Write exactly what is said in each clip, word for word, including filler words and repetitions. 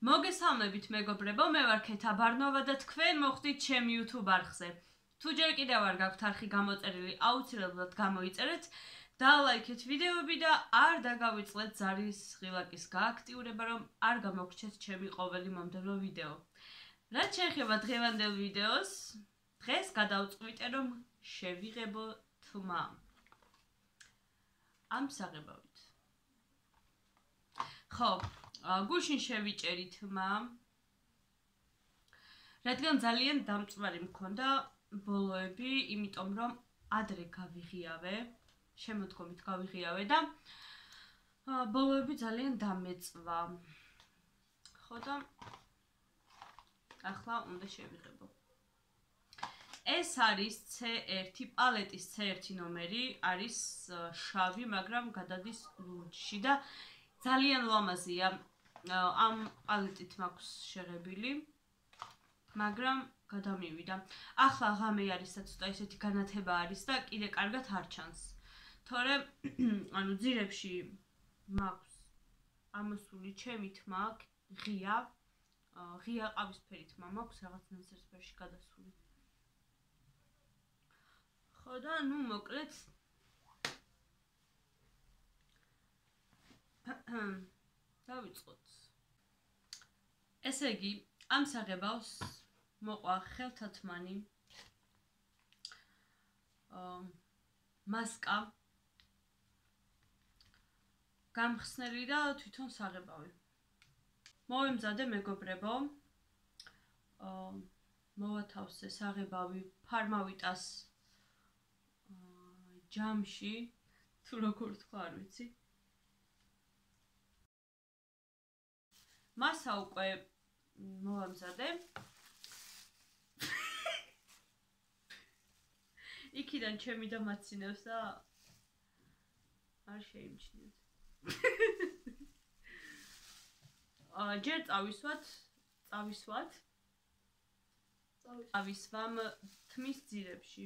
მოგესალმებით მეგობრებო, მე ვარ ქეთა ბარნოვა და თქვენ მოხვდით ჩემ YouTube არხზე. თუ ჯერ კიდევ არ გაქვთ არხი გამოწერილი, აუცილებლად გამოიწერეთ, დალაიქეთ ვიდეოები და არ დაგავიწყდეთ ზარის ღილაკის გააქტიურება, რომ არ გამოგრჩეთ ჩემი ყოველი მომდევნო ვიდეო. რაც შეეხება დღევანდელ ვიდეოს, დღეს გადავწყვიტე, რომ შევიღებო თმა. ამ საღებავით. ხო, გუშინ შევიჭერი თმა, რადგან ძალიან დამწვარი მქონდა ბოლოები, იმიტომ რომ ადრე გავიღიავე, შემოდგომით გავიღიავე და ბოლოები ძალიან დამეწვა. ხო და ახლა უნდა შევიღებო. ეს არის C ერთი, პალეტის C ერთი ნომერი, არის შავი, მაგრამ გადადის ლურჯში და ძალიან ლამაზია. ამ პალეტით მაქვს შეღებილი, მაგრამ გადამივიდა. ახლა ღამე არის და ცოტა ისეთი განათება არის და კიდე კარგად არ ჩანს. თორემ, ანუ ძირებში მაქვს ამოსული ჩემი თმა, ღია, ღია ყავისფერი თმა მაქვს, რაღაც ნაცრისფერში გადასული. ხო და ნუ მოკლედ დავიწყოთ. ესე იგი, ამ საღებავს მოყვა ხელთათმანი, მასკა, გამხსნელი და თვითონ საღებავი. მოვემზადე მეგობრებო, მოვათავსე საღებავი ფარმავიტას ჯამში, თუ როგორ თქვა არ ვიცი. მასა უკვე მოვამზადე. იქიდან ჩემი და მაცინებს და არ შეიმჩნიოთ. ჯერ წავისვათ, წავისვათ. წავისვამ თმის ძირებში.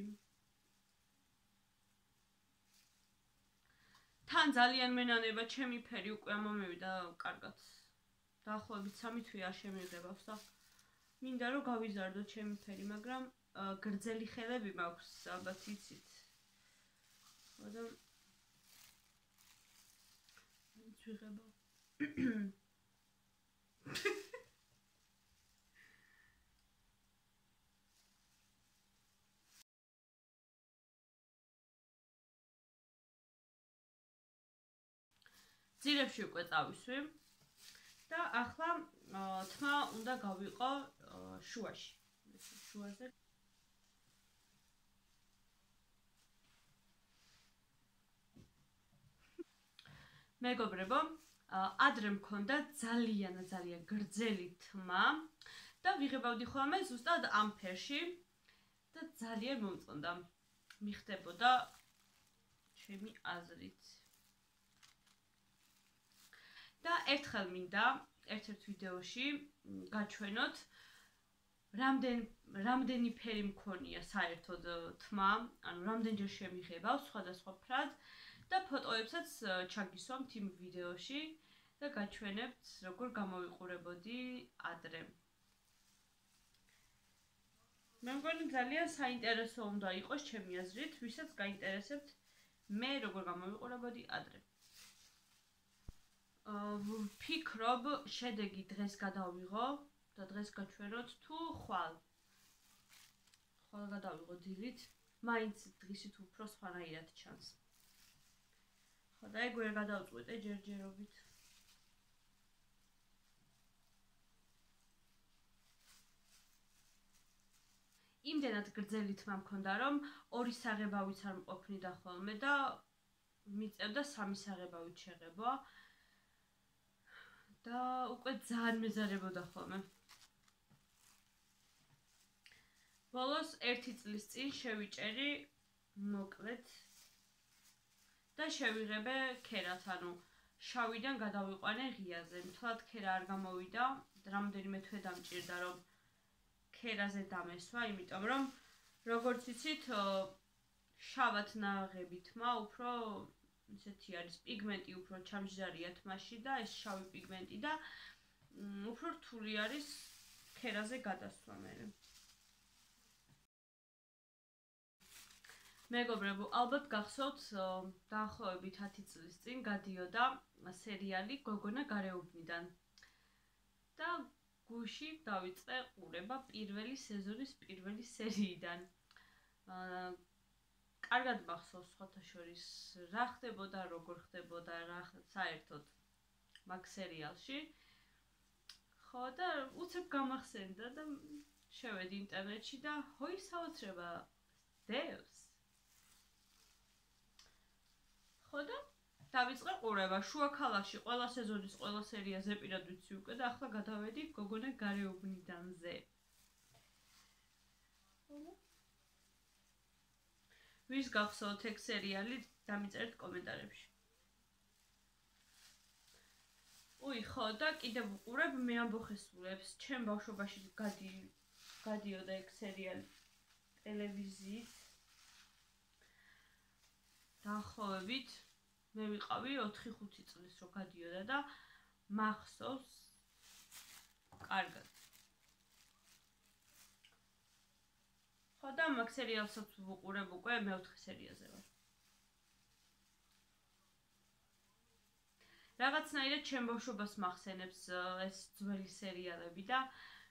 თან ძალიან მენანება ჩემი ფერი უკვე ამომივიდა კარგად. დაახლოებით სამი თვე არ შემიღებავს და მინდა რომ გავიზარდო ჩემი ფერი, მაგრამ გრძელი ხელები მაქვს, ალბათ იცით. და ვინც ვიღებო. ძირებში უკვე წავისვი. და ახლა თმა უნდა გავიყო შუაში. შუაზე. მეგობრებო, ადრე მქონდა ძალიან ძალიან გრძელი თმა და ვიღებავდი ხოლმე ზუსტად ამ ფერში და ძალიან მომწონდა. მიხდებოდა ჩემი აზრით. და ერთხელ მინდა ერთ-ერთ ვიდეოში გაჩვენოთ რამდენ რამდენი ფერი მქონია საერთოდ თმა, ანუ რამდენჯერ შემიღებავს სხვადასხვა ფრად და ფოტოებსაც ჩაგისვამთ იმ ვიდეოში და გაჩვენებთ როგორ გამოვიყურებოდი ადრე. მე მგონი ძალიან საინტერესო უნდა იყოს ჩემი აზრით, ვისაც გაინტერესებთ მე როგორ გამოვიყურებოდი ადრე. ვფიქრობ, შედეგი დღეს გადავიღო და დღეს გაჩვენოთ თუ ხვალ. ხვალ გადავიღო დილით, მაინც დღისით უფრო სხვანაირად ჩანს. ხო და ეგ ვერ გადავწყვიტე ჯერჯერობით. იმდენად გრძელი თმა მქონდა, რომ ორი საღებავიც არ მყოფნიდა ხოლმე და მიწევდა სამი საღებავით შეღებვა. და უკვე ძალიან მეზარებოდა ხოლმე. ბოლოს ერთი წლის წინ შევიჭერი მოკლედ და შევიღებე ქერათ, ანუ შავიდან გადავიყვანე ღიაზე. მთლად ქერა არ გამოვიდა, რამდენიმე თვე დამჭირდა რომ ქერაზე დამესვა, იმიტომ რომ როგორც იცით, შავად ნაღები თმა უფრო ისეთი არის, პიგმენტი უფრო ჩამჯდარია თმაში და ეს შავი პიგმენტი და უფრო რთული არის ქერაზე გადასვლა მე. მეგობრებო, ალბათ გახსოვთ, დაახლოებით ათი წლის წინ გადიოდა სერიალი გოგონა გარეუბნიდან. და გუში დავიწყე ყურება პირველი სეზონის პირველი სერიიდან. კარგად მახსოვს სხვათა შორის რა ხდებოდა, როგორ ხდებოდა, რა საერთოდ მაგ სერიალში. ხო და უცებ გამახსენდა და შევედი ინტერნეტში და ჰოი საოცრება დევს. ხო და დავიწყე ყურება შუა ქალაქში ყველა სეზონის ყველა სერიაზე პირად ვიცი უკვე და ახლა გადავედი გოგონა გარეუბნიდანზე. ვის გახსოვთ ეგ სერიალი, დამიწერეთ კომენტარებში. უი, ხო და კიდევ ვუყურებ მე ამბოხესულებს, ჩემ ბავშვობაში გადი გადიოდა ეგ სერიალი ტელევიზიით. დაახლოებით მე ვიყავი ოთხი ხუთი წლის რო გადიოდა და მახსოვს კარგად. ხო და მაგ სერიალსაც ვუყურებ უკვე მეოთხე სერიაზე ვარ. რაღაცნაირად ჩემ ბავშვობას მახსენებს ეს ძველი სერიალები და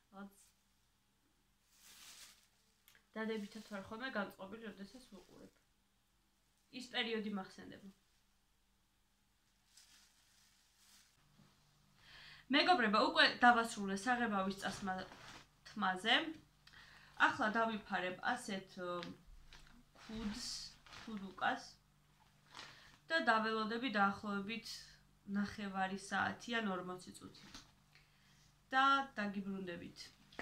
დადებითად ვარ ხოლმე განწყობილი, როდესაც ვუყურებ. ის პერიოდი მახსენდება. მეგობრებო, უკვე დავასრულე საღებავის წასმა თმაზე. ახლა დავიფარებ ასეთ ქუდს, ქუდუკას და დაველოდები დაახლოებით ნახევარი საათი ან ორმოცი წუთი. და დაგიბრუნდებით.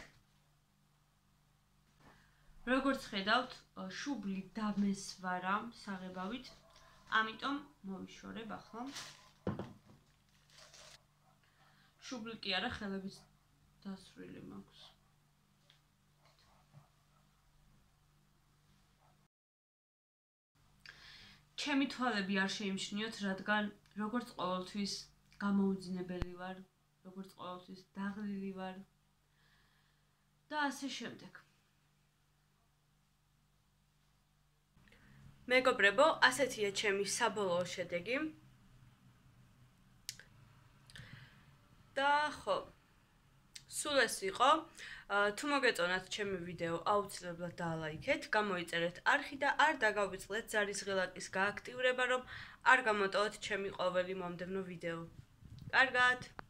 როგორც ხედავთ, შუბლი დამესვარა საღებავით, ამიტომ მოვიშორებ ახლა. შუბლი კი არა, ხელების დასრული მაქვს. ჩემი თვალები არ შეიმჩნიოთ, რადგან როგორც ყოველთვის გამოუძინებელი ვარ, როგორც ყოველთვის დაღლილი ვარ და ასე შემდეგ. მეგობრებო, ასეთია ჩემი საბოლოო შედეგი. და ხო, სულ ეს იყო. თუ მოგეწონათ ჩემი ვიდეო, აუცილებლად დაალაიქეთ, გამოიწერეთ არხი და არ დაგავიწყდეთ ზარის ღილაკის გააქტიურება, რომ არ გამოტოვოთ ჩემი ყოველი მომდევნო ვიდეო. კარგად!